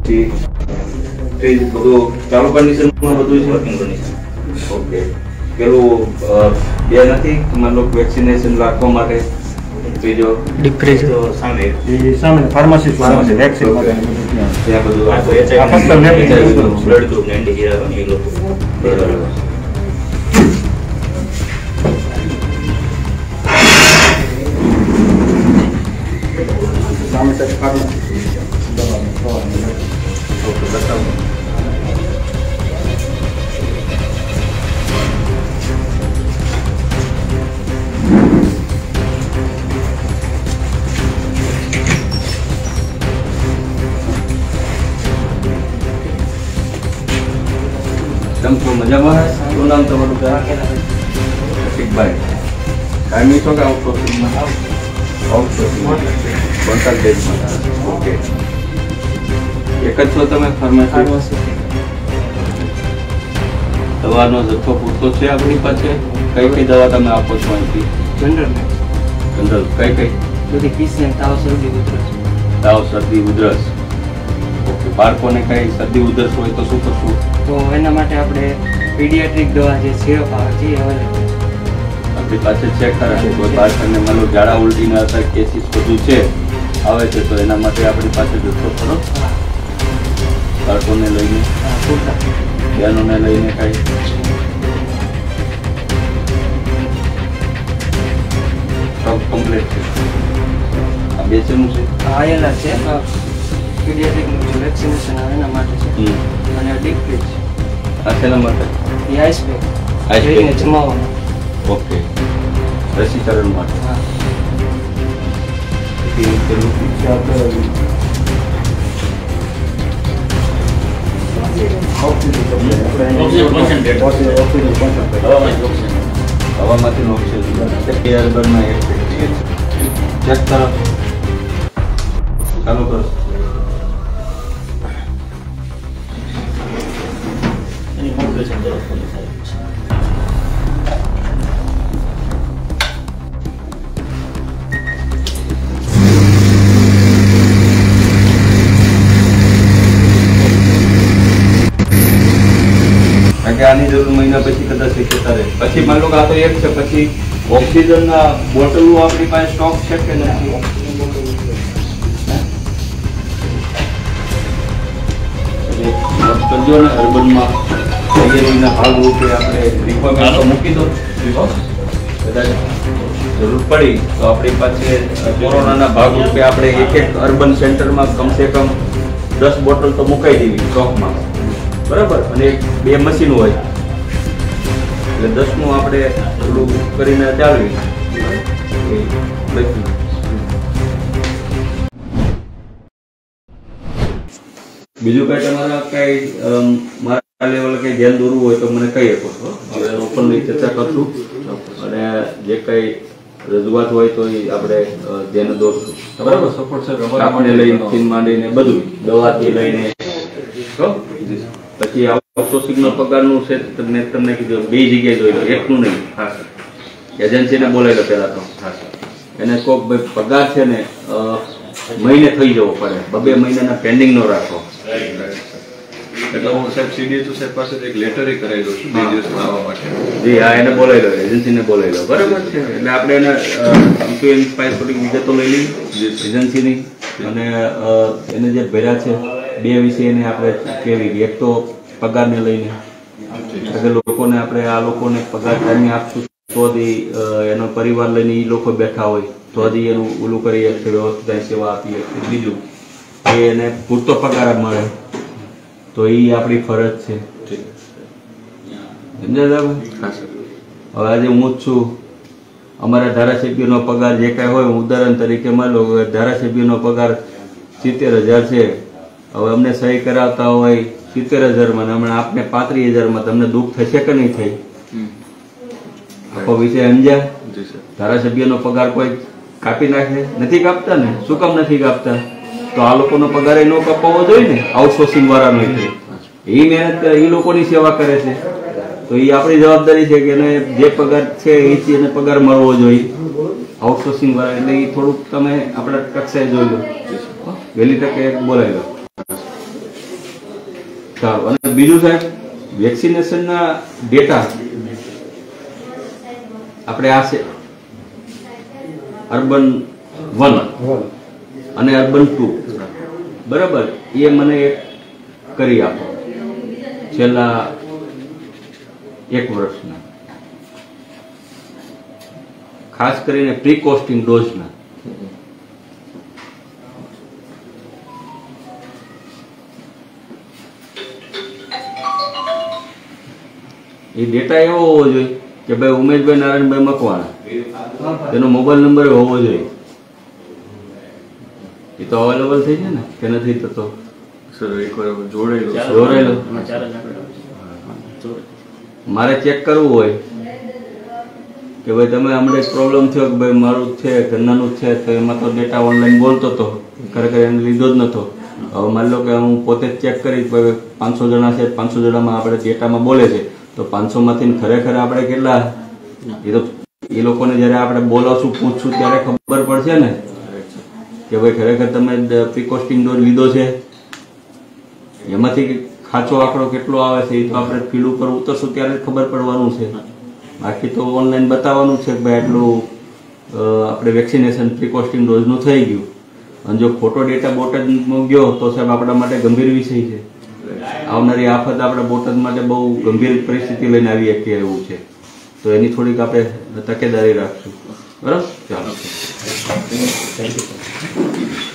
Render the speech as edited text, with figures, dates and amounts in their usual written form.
Fridge બધું ચાલુ કન્ડિશનમાં બધું છે, વર્કિંગ કન્ડિશન. ઓકે, પેલું બે નથી તમારે લોકો વેક્સિનેશન રાખવા માટે બીજો ડીપ ફ્રીજ સામે ફાર્મસી વેક્સિન ત્યાં બધું બ્લડ ગ્રુપ ને એન્ટી હીરા એ લોકો સામે સાહેબ ફાર્મસી મજામાં. શું નામ તમારું? રસિકભાઈ. કાયમી છો કે આઉટસોર્સિંગમાં? આઉટસોર્સિંગમાં ઓકે. એક જ છો તમે ફાર્મસી? દવાનો જથ્થો પૂરતો છે આપણી પાસે? કઈ કઈ દવા તમે આપો છો અહીંથી? જનરલ કઈ કઈ? બધી પીસીએમ તાવ શરદી ઉધરસ. તાવ શરદી ઉધરસ. ઓકે. બાળકોને કઈ શરદી ઉધરસ હોય તો શું કરશું? તો એના માટે આપણે પીડિયાટ્રિક દવા જે સિરપ આવે છે એ અવેલેબલ આપણી પાસે ચેક કરાશે. કોઈ બાળકને માનો ઝાડા ઉલટીના અથવા કેસીસ બધું છે આવે છે તો એના માટે આપણી પાસે જથ્થો ખરો? બાળકોને લઈને બહેનોને લઈને કાંઈ સ્ટોક કમ્પ્લીટ છે. આ બેચેનું છે? આયેલા છે પીડિયાટ્રિકનું વેક્સિનેશન આવે એના માટે છે અને ડીપ ફ્રીજ આ શેના માટે? એ આઈસ પેક જમાવવાનું. ઓકે. રસીકરણ માટે. હા. પેલું પીછે આપણે હવામાંથી ઓક્સિજન એરબનમાં ચેક કરો. ચાલુ કરો. આની જરૂર મહિના પછી કદાચ શક્યતા રહે. પછી માન લો કે આ તો એક છે, પછી ઓક્સિજનના બોટલો આપણી પાસે સ્ટોક છે કે નથી? કરજો ને અર્બનમાં તૈયારીના ભાગરૂપે આપણે રિક્વાયરમેન્ટ તો મૂકી દો. કદાચ જરૂર પડી તો આપણી પાસે કોરોનાના ભાગરૂપે આપણે એક અર્બન સેન્ટરમાં કમસે કમ 10 બોટલ તો મુકાઈ દેવી સ્ટોકમાં, બરાબર. અને 2 મશીન હોય એટલે 10નું આપણે થોડું કરીને ચાલવી. બીજું કઈ તમારા કઈ મારા લેવલ કઈ ધ્યાન દોરવું હોય તો મને કહી શકો છો. હવે ઓપનલી ચર્ચા કરશું અને જે કઈ રજૂઆત હોય તો એ આપણે ધ્યાન દોરશું, બરાબર. સપોર્ટ છે આપણે લઈને માંડીને બધું દવાથી લઈને. પછી આઉટસોર્સિંગનો પગારનું છે તમને કીધું 2 જગ્યાએ જોઈ લો, એકનું નહીં. હા સર. એજન્સીને બોલાવી લો પહેલા તો. હા સર. એને કોક ભાઈ પગાર છે ને મહિને થઈ જવો પડે, 2 મહિનાના પેન્ડિંગ નો રાખો. એટલે હું સાહેબ સીડીએચ સાહેબ પાસે એક લેટર કરાવી દઉં છું 2 દિવસમાં આવવા માટે. જી હા, એને બોલાવી લો, એજન્સીને બોલાવી લો, બરાબર છે. એટલે આપણે એને ઇન્સ્યોરન્સ પાસે થોડીક વિગતો લઈ લઈએ એજન્સીની અને એને જે ભર્યા છે 2 વિશે એને આપણે કેવી. એક તો પગારને લઈને લોકોને આપણે આ લોકોને પગાર ટાઈમે આપશું તો જ એનો પરિવાર લઈને એ લોકો બેઠા હોય તો જ એનું ઓલું કરી શકશે, વ્યવસ્થિત સેવા આપી શકશે. બીજું એ એને પૂરતો પગાર મળે તો એ આપણી ફરજ છે. સમજાય? હવે આજે હું જ છું, અમારા ધારાસભ્યનો પગાર જે કાંઈ હોય, ઉદાહરણ તરીકે માની લો ધારાસભ્યનો પગાર 70,000 છે. હવે અમને સહી કરાવતા હોય 70,000માં, હમણાં આપને 35,000માં, તમને દુઃખ થશે કે નહીં થઈ? આખો વિષય સમજ્યા? ધારાસભ્યનો પગાર કોઈ કાપી નાખે? નથી કાપતા ને. શું કામ નથી કાપતા? તો આ લોકોનો પગાર ન કપાવવો જોઈએ ને, આઉટસોર્સિંગ વાળાનો. એ મહેનત કરે, એ લોકોની સેવા કરે છે તો એ આપણી જવાબદારી છે કે એને જે પગાર છે એથી એને પગાર મળવો જોઈએ. આઉટસોર્સિંગ વાળા એટલે એ થોડુંક તમે આપણા કક્ષાએ જોઈ લો, વહેલી તકે બોલાવી લો. સારું. અને બીજું સાહેબ, વેક્સિનેશનના ડેટા આપણે આ છે અર્બન 1 અને અર્બન 2, બરાબર, એ મને એક કરી આપો છેલ્લા 1 વર્ષના, ખાસ કરીને પ્રી કોસ્ટિંગ ડોઝના. એ ડેટા એવો હોવો જોઈએ કે ભાઈ ઉમેશભાઈ નારાયણભાઈ મકવાણા, તેનો મોબાઈલ નંબર હોવો જોઈએ. એ તો અવેલેબલ થઈ જાય ને કે નથી થતો? સર એકવાર જોડાયેલો જોડાયેલો મારે ચેક કરવું હોય કે ભાઈ તમે હમણાં એક પ્રોબ્લેમ થયો કે ભાઈ મારું છે ઘરનાનું જ છે, તો એમાં તો ડેટા ઓનલાઈન બોલતો હતો, ખરેખર એને લીધો જ નતો. હવે માની લો કે હું પોતે જ ચેક કરીશ, 500 જણા છે, 500 જણામાં આપણે ડેટામાં બોલે છે, તો 500 માંથી ખરેખર આપણે કેટલા, એ તો એ લોકોને જયારે આપણે બોલાવશું પૂછશું ત્યારે ખબર પડશે ને કે ભાઈ ખરેખર તમે પ્રિકોસ્ટિંગ ડોઝ લીધો છે. એમાંથી ખાચો આંકડો કેટલો આવે છે એ તો આપણે ફીલ્ડ ઉપર ઉતરશું ત્યારે જ ખબર પડવાનું છે. બાકી તો ઓનલાઈન બતાવવાનું છે કે ભાઈ આટલું આપણે વેક્સિનેશન પ્રિકોસ્ટિંગ ડોઝનું થઈ ગયું. અને જો ખોટો ડેટા બોટાદમાં ગયો તો સાહેબ આપણા માટે ગંભીર વિષય છે. આવનારી આફત આપણા બોટાદ માટે બહુ ગંભીર પરિસ્થિતિ લઈને આવી શકીએ એવું છે. તો એની થોડીક આપણે તકેદારી રાખશું. બરાબર, ચાલો. Thank you.